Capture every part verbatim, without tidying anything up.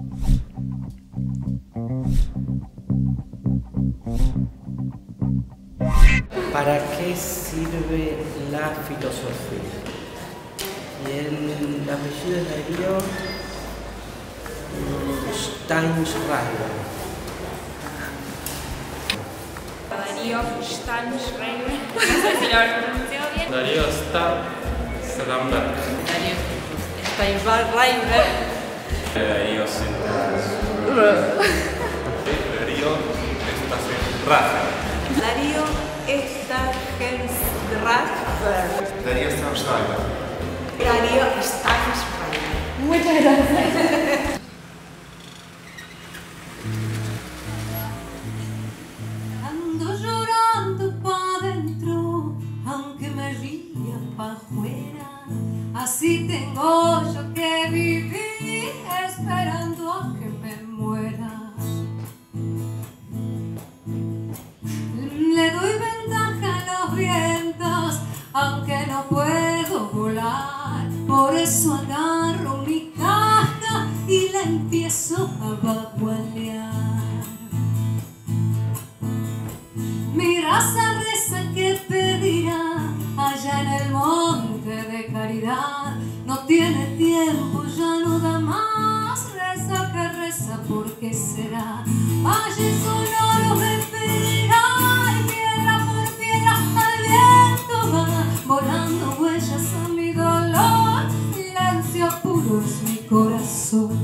¿Para qué sirve la filosofía? Y el apellido es Darío Steinschreiber. Darío Steinschreiber. No sé si lo habré pronunciado bien. Darío Steinschreiber. Darío Steinschreiber. Darío Steinschreiber. Darío Steinschreiber. Darío Steinschreiber. Darío Steinschreiber. Darío Steinschreiber. Muchas gracias. Ando llorando pa' dentro, aunque me ría pa' afuera. Así tengo yo que vivir, esperando a que me muera. Le doy ventaja a los vientos, aunque no puedo volar. Por eso agarro mi caja y la empiezo a vagualear. Mi raza reza que pedirá allá en el monte de caridad. No tiene tiempo, ya no da más. Reza que reza, ¿por qué será? Valle sonoro me pedirá y piedra por piedra al viento va volando huellas a mi dolor. Silencio puro es mi corazón.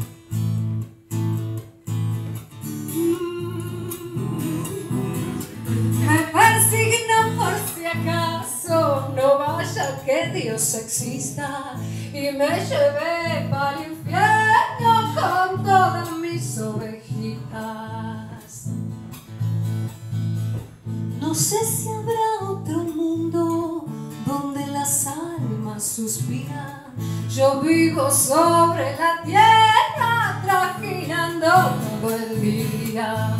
Me persigna por si acaso, no vaya que Dios exista y me lleve para el infierno con todas mis ovejitas. No sé si habrá otro mundo donde las almas suspiran. Yo vivo sobre la tierra trajinando todo el día.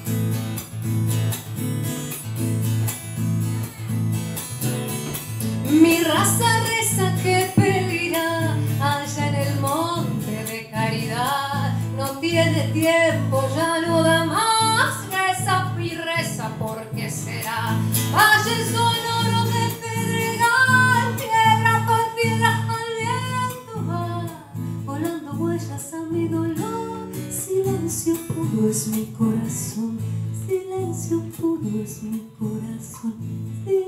Mi raza reza que pedirá allá en el monte de caridad. No tiene tiempo, ya no da más. Reza y reza, ¿por qué será? Valle sonoro de pedregal, piedra por piedra al viento va volando huellas a mi dolor. Silencio puro es mi corazón, silencio puro es mi corazón.